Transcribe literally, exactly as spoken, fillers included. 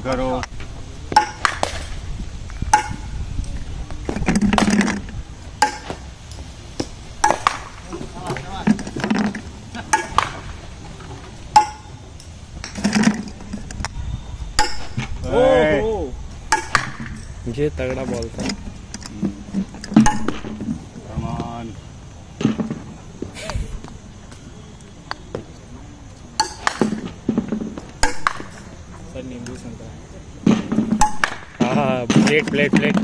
करो। ये तगड़ा बॉल था। कमान सर नींबू संतरा। हाँ प्लेट प्लेट प्लेट।